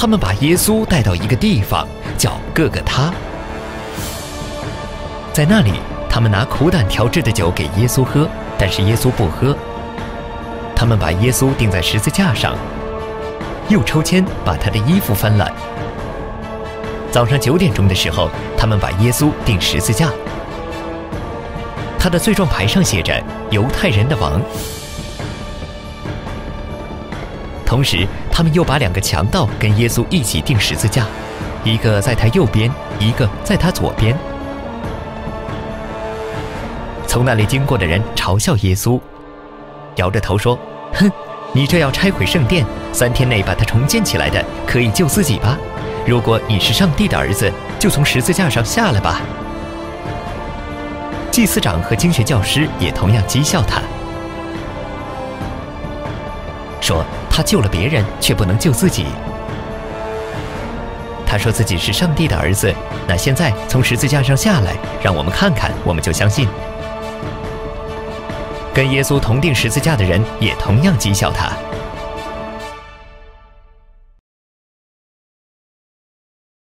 他们把耶稣带到一个地方，叫各个他。在那里，他们拿苦胆调制的酒给耶稣喝，但是耶稣不喝。他们把耶稣钉在十字架上，又抽签把他的衣服翻烂。早上9点钟的时候，他们把耶稣钉十字架，他的罪状牌上写着“犹太人的王”。同时，他们又把2个强盗跟耶稣一起钉十字架，一个在他右边，一个在他左边。从那里经过的人嘲笑耶稣，摇着头说：“哼，你这要拆毁圣殿，3天内把它重建起来的，可以救自己吧？如果你是上帝的儿子，就从十字架上下来吧。”祭司长和经学教师也同样讥笑他，说他救了别人，却不能救自己。他说自己是上帝的儿子，那现在从十字架上下来，让我们看看，我们就相信。跟耶稣同钉十字架的人也同样讥笑他，